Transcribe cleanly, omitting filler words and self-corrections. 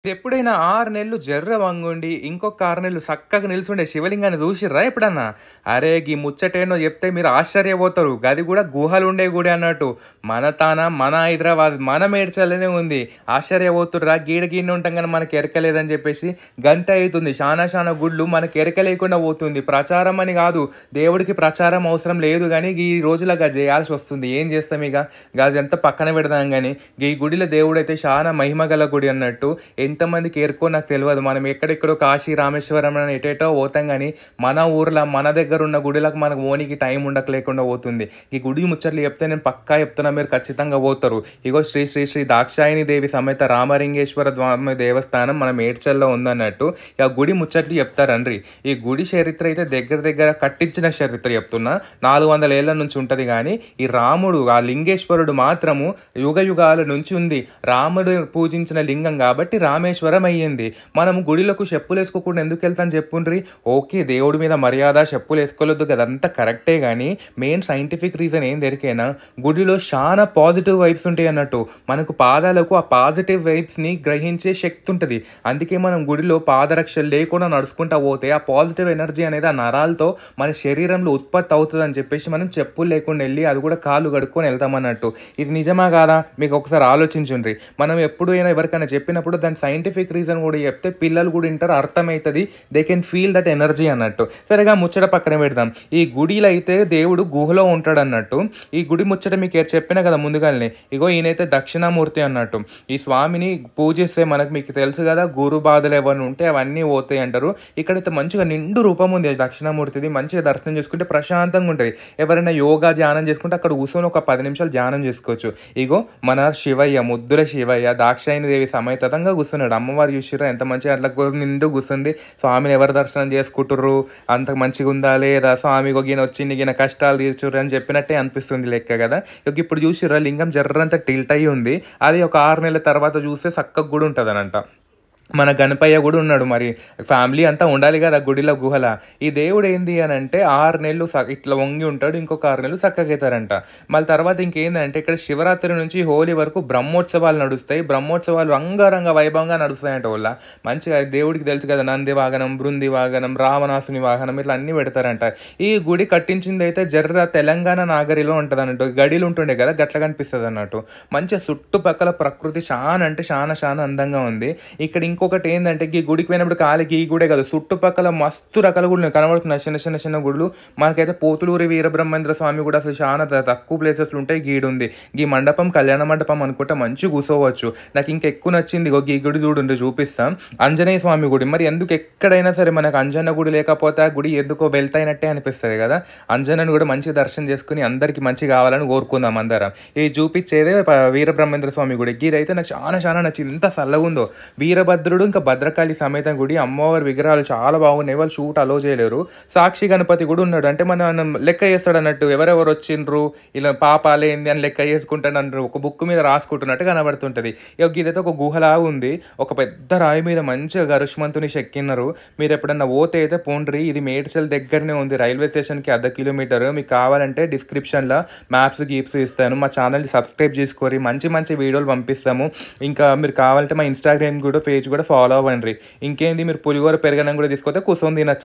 మీరెప్పుడైనా 6 నెలలు జర్ర వంగుండి, ఇంకొక 6 నెలలు సక్కగా నిల్సుండే శివలింగాన్ని జూషిర్రా ఎప్పుడన్నా? అరే! గీ ముచ్చటేందో జెప్తే మీరు ఆశ్చర్యపోతారు. గది గూడా గుహలుండే గుడి అన్నట్టు. మన తాన, మన హైదరాబాద్, మన మేడ్చల్లోనే ఉంది. ఆశ్చర్యపోతుర్రా? గీడ గీడనే ఉంటాం గానీ మనకు ఎరక లేదని జెప్పేసి. గంతే అయితుంది. శానా గుడ్లు మనకు ఎరక లేకుండా పోతుంది. ప్రచారం అని గాదు. దేవుడికి ప్రచారం అవసరం లేదు గానీ, ఈ రోజుల గది జేయాల్సొస్తుంది. ఏం జేస్తామిగ? గదంతా పక్కన పెడదాం గానీ, ఈ గుడిలో దేవుడైతే శానా మహిమ గల గుడి అన్నట్టు. ఎంతమందికి ఎరుకో నాకు తెలవదు. మనం ఎక్కడెక్కడో కాశీ, రామేశ్వరం అని ఎటేటో పోతాం గానీ, మన ఊర్లో, మన దగ్గరున్న గుడిలకు మనకు పోనీకి టైం లేకుండా పోతుంది. ఈ గుడి ముచ్చట్లు చెప్తే నేను పక్కా చెప్తున్నా, మీరు ఖచ్చితంగా పోతారు. ఇగో శ్రీ శ్రీ శ్రీ దాక్షాయణి దేవి సమేత రామలింగేశ్వర స్వామి దేవస్థానం మన మేడ్చల్లో ఉందన్నట్టు. ఇక గుడి ముచ్చట్లు చెప్తారండ్రి. ఈ గుడి చరిత్ర అయితే దగ్గర కట్టించిన చరిత్ర చెప్తున్నా. 400 ఏళ్ల నుంచి ఉంటది గానీ, ఈ రాముడు, ఆ లింగేశ్వరుడు మాత్రము యుగాల నుంచి ఉంది. రాముడు పూజించిన లింగం కాబట్టి రామేశ్వరం అయ్యింది. మనం గుడిలకు చెప్పులేసుకోకుండా ఎందుకు వెళ్తాం చెప్పుండ్రి? ఓకే, దేవుడి మీద మర్యాద, చెప్పులు వేసుకోలేదు కదంతా కరెక్టే గానీ, మెయిన్ సైంటిఫిక్ రీజన్ ఏం దొరికేనా, గుడిలో చాలా పాజిటివ్ వైబ్స్ ఉంటాయి అన్నట్టు. మనకు పాదాలకు ఆ పాజిటివ్ వైబ్స్ని గ్రహించే శక్తి ఉంటుంది. అందుకే మనం గుడిలో పాదరక్షలు లేకుండా నడుచుకుంటా పోతే ఆ పాజిటివ్ ఎనర్జీ అనేది ఆ నరాలతో మన శరీరంలో ఉత్పత్తి అవుతుంది అని చెప్పేసి మనం చెప్పులు లేకుండా వెళ్ళి అది కూడా కాళ్ళు కడుక్కొని వెళ్తాం అన్నట్టు. ఇది నిజమా కాదా? మీకు ఒకసారి ఆలోచించుండ్రి. మనం ఎప్పుడైనా ఎవరికైనా చెప్పినప్పుడు దాని సైంటిఫిక్ రీజన్ కూడా చెప్తే పిల్లలు కూడా వింటారు, అర్థమవుతుంది. They can feel that energy అన్నట్టు. సరేగా ముచ్చట పక్కన పెడదాం. ఈ గుడిలో అయితే దేవుడు గుహలో ఉంటాడు అన్నట్టు. ఈ గుడి ముచ్చట మీకు చెప్పినా కదా ముందుగానే. ఇగో ఈయనైతే దక్షిణామూర్తి అన్నట్టు. ఈ స్వామిని పూజిస్తే మీకు తెలుసు కదా, గురు బాధలు ఏమైనా ఉంటే అవన్నీ పోతాయి అంటారు. ఇక్కడైతే మంచిగా నిండు రూపం ఉంది దక్షిణామూర్తిది. మంచిగా దర్శనం చేసుకుంటే ప్రశాంతంగా ఉంటుంది. ఎవరైనా యోగా ధ్యానం చేసుకుంటే అక్కడ కూర్చొని ఒక 10 నిమిషాలు ధ్యానం చేసుకోవచ్చు. ఇగో మన శివయ్య, ముద్దుల శివయ్య దాక్షాయణి దేవి సమేతంగా కూర్చున్నాడు. అమ్మవారు చూసిర్రా ఎంత మంచిగా అట్లా నిండు కూర్చుంది. స్వామిని ఎవరు దర్శనం చేసుకుంటుర్రు, అంత మంచిగా ఉందా లేదా, స్వామి గొగిన వచ్చి గిన కష్టాలు తీర్చుర్రు అని చెప్పినట్టే అనిపిస్తుంది లెక్క కదా. ఇప్పుడు చూసిర్రా లింగం జర్రంతా టిల్ట్ అయ్యి ఉంది. అది ఒక 6 నెలల తర్వాత చూస్తే చక్కగా కూడా ఉంటుంది అనంట. మన గణపయ్య కూడా ఉన్నాడు. మరి ఫ్యామిలీ అంతా ఉండాలి కదా గుడిలో గుహల. ఈ దేవుడు ఏంది అని అంటే 6 నెలలు ఇట్లా వంగి ఉంటాడు, ఇంకొక 6 నెలలు చక్కగవుతారంట. మళ్ళీ తర్వాత ఇంకేందంటే ఇక్కడ శివరాత్రి నుంచి హోలీ వరకు బ్రహ్మోత్సవాలు నడుస్తాయి. బ్రహ్మోత్సవాలు రంగరంగ వైభవంగా నడుస్తాయంట. వాళ్ళ మంచిగా దేవుడికి తెలుసు కదా, నంది వాహనం, బృంది వాహనం, రావణాసుని వాహనం ఇట్లా అన్ని పెడతారంట. ఈ గుడి కట్టించింది అయితే జర్ర తెలంగాణ నాగరిలో ఉంటుంది అన్నట్టు. గడిలు ఉంటుండే కదా, గట్ల కనిపిస్తుంది అన్నట్టు. మంచిగా చుట్టుపక్కల ప్రకృతి చాలా అంటే చాలా అందంగా ఉంది. ఇక్కడ ఇంకొకటి ఏంటంటే ఈ గుడికి పోయినప్పుడు కాలికి ఈ గుడే కాదు, చుట్టుపక్కల మస్తు రకాల గుళ్ళు కనబడుతున్నాయి. చిన్న గుళ్ళు. మనకైతే పోతులూరి వీరబ్రహ్మేంద్ర స్వామి కూడా అసలు చాలా తక్కువ ప్లేసెస్లు ఉంటాయి. గీడు ఉంది. ఈ మండపం కళ్యాణ మండపం అనుకుంటే మంచి కూర్చోవచ్చు. నాకు ఇంకెక్కువ నచ్చింది ఈ గుడి చూడండి, చూపిస్తాం. ఆంజనేయ స్వామి గుడి. మరి ఎందుకు ఎక్కడైనా సరే మనకు అంజన్న గుడి లేకపోతే ఆ గుడి ఎందుకో వెళ్తాయినట్టే అనిపిస్తుంది కదా. అంజన్నను కూడా మంచి దర్శనం చేసుకుని అందరికి మంచి కావాలని కోరుకుందాం అందరం. ఇది చూపించేదే వీరబ్రహ్మేంద్ర స్వామి గుడి. ఇదైతే నాకు చాలా నచ్చింది. ఎంత చల్లగా ఉందో. వీరభద్రుడు ఇంకా భద్రకాళి సమేత గుడి. అమ్మవారి విగ్రహాలు చాలా బాగున్నాయి. వాళ్ళు షూట్ అలో చేయలేరు. సాక్షి గణపతి కూడా ఉన్నాడు. అంటే మనం లెక్క చేస్తాడు అన్నట్టు, ఎవరెవరు వచ్చిండ్రు, ఇలా పాపాలు ఏంది అని లెక్క చేసుకుంటాడు అన్నారు. ఒక బుక్ మీద రాసుకుంటున్నట్టు కనబడుతుంటది. ఇదైతే ఒక గుహలా ఉంది. ఒక పెద్ద రాయి మీద మంచిగా గరుష్మంతుని చెక్కిన్నారు. మీరు ఎప్పుడన్నా పోతే అయితే పోండ్రి. ఇది మేడ్చల్ దగ్గరనే ఉంది. రైల్వే స్టేషన్కి 1/2 కిలోమీటర్. మీకు కావాలంటే డిస్క్రిప్షన్లో మ్యాప్స్ గీప్స్ ఇస్తాను. మా ఛానల్ని సబ్స్క్రైబ్ చేసుకోరి. మంచి వీడియోలు పంపిస్తాము. ఇంకా మీరు కావాలంటే మా ఇన్స్టాగ్రామ్ కూడా పేజ్ కూడా ఫాలో అవ్వండి. ఇంకేంది, మీరు పులిహోర పెరగడం కూడా తీసుకొస్తే కూర్చొని తినచ్చు.